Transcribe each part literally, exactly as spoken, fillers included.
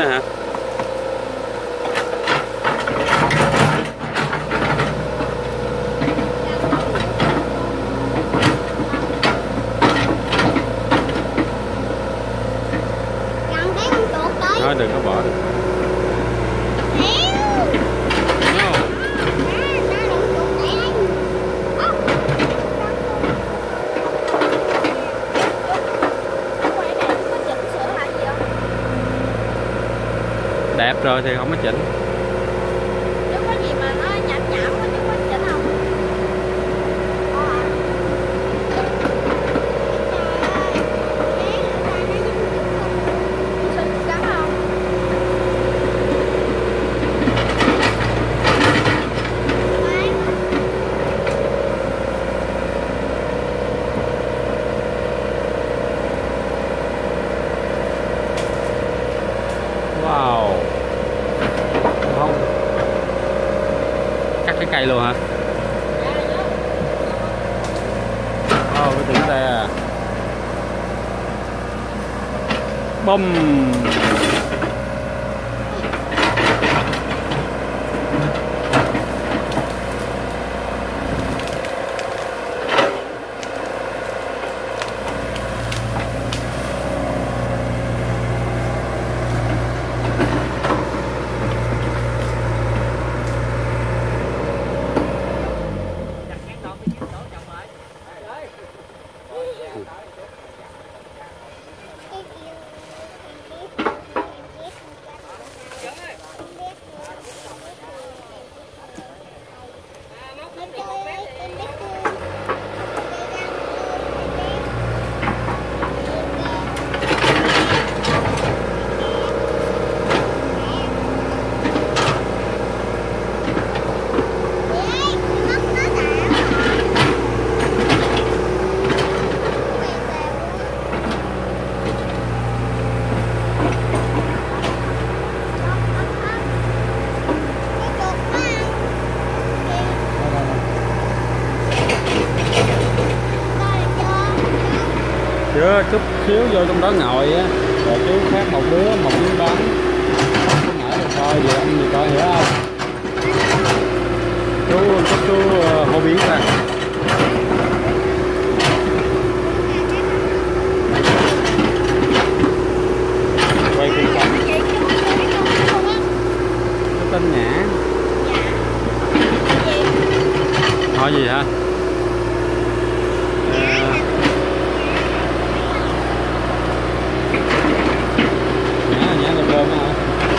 nè hả? Thôi đừng có bỏ được. Đẹp rồi thì không có chỉnh. Nếu có gì mà nó nhảm nhảm quá chứ có chỉnh không? Xinh cắn không? Wow. Không. Cắt cái cây luôn hả? Ồ, oh, cái tiếng xe à. Bum. Chưa, chút xíu vô trong đó ngồi á, rồi chú khác một đứa, một đứa bắn. Chú ngã rồi coi, vậy anh gì coi hiểu không? Chú, chú, chú hô biến ra. Quay phim xong. Chú tên Nhã. Hỏi gì hả? Cơm hả?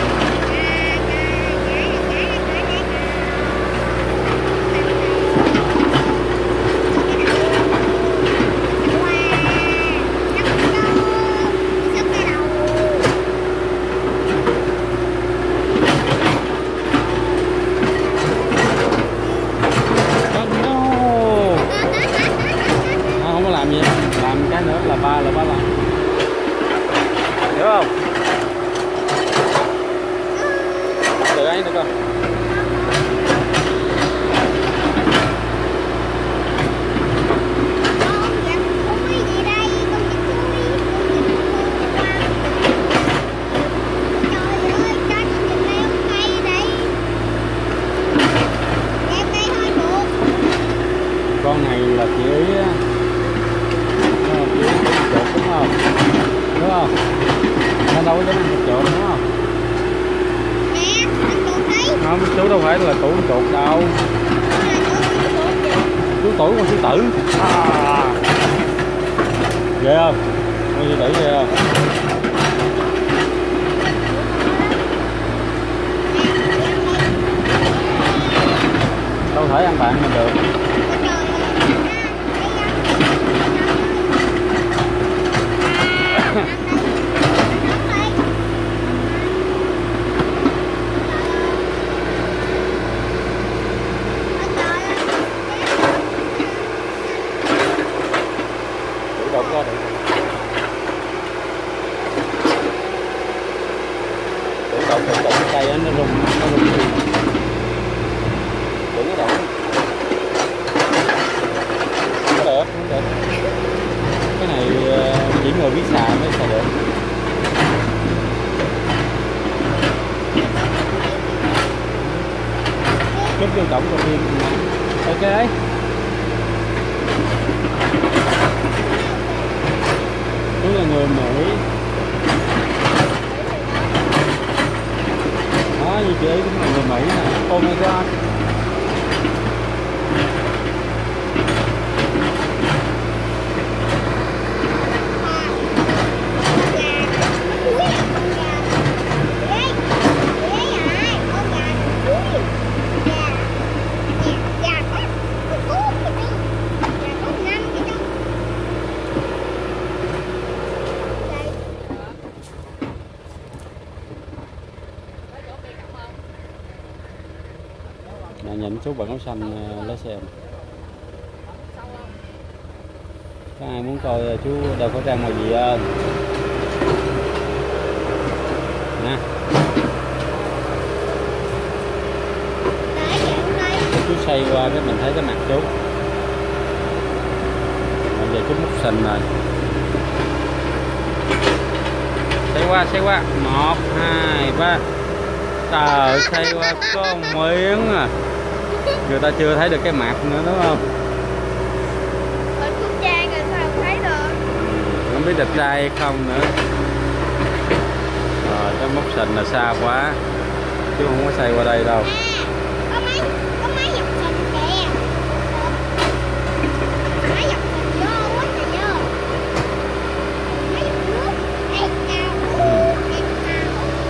Không có làm gì, làm cái nữa là ba là ba lần, hiểu không? Được anh được không? Con này là chị ý á, chị ý chuột đúng không? Đúng không? Nó đâu có dám ăn chuột đúng không? Không, chú đâu phải là tuổi chuột đâu. Chú tuổi con sư tử. À. Ghê không? Con sư tử ghê không? Đâu thể ăn bạn mình được. Động ra được. Tự động tự động cái cây nó rung nó rung. Đừng có động. vô cổng công viên. Ok đấy. Chú là người Mỹ. Đó, như chị ấy cũng là người Mỹ nè. Oh my god. Nè, nhìn chú bạn áo xanh lái xe. Có ai muốn coi chú đeo khẩu trang màu gì không? Nè. Chú xoay qua cái mình thấy cái mặt chú. Bây giờ chú múc sình rồi. Xoay qua, xoay qua. Một, hai, ba. Trời, xoay qua có miếng à. Người ta chưa thấy được cái mặt nữa đúng không? Ở Phương Trang rồi sao không thấy được? Không biết đẹp trai hay không nữa. Rồi cái móc sình là xa quá, chứ không có xoay qua đây đâu. À, có máy, có máy dập sình kìa. Máy dập sình vô quá trời vô. Máy dập nước. Ê, cao. Em cao.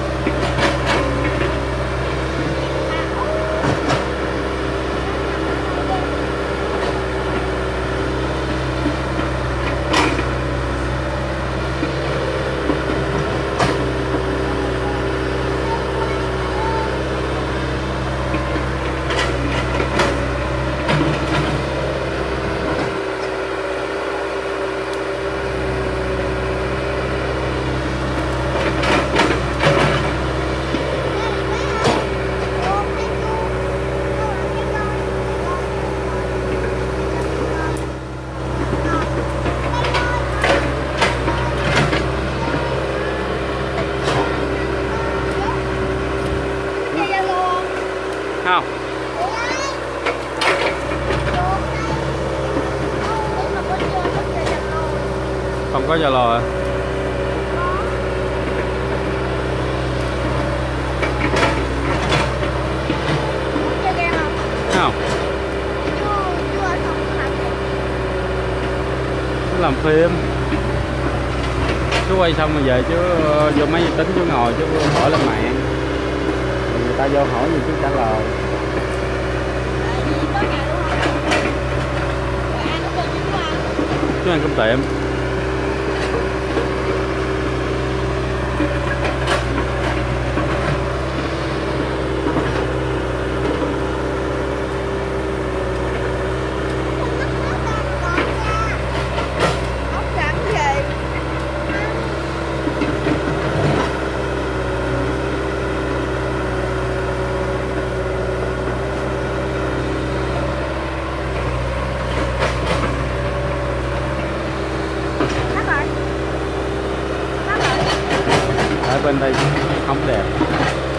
Không. Không có Zalo à? Không. Chú làm phim. Chú quay xong rồi về chú vô máy vi tính chú ngồi chú hỏi lên mạng. Người ta vô hỏi gì chú trả lời. Chú ăn cơm tiệm. Ở bên đây không đẹp.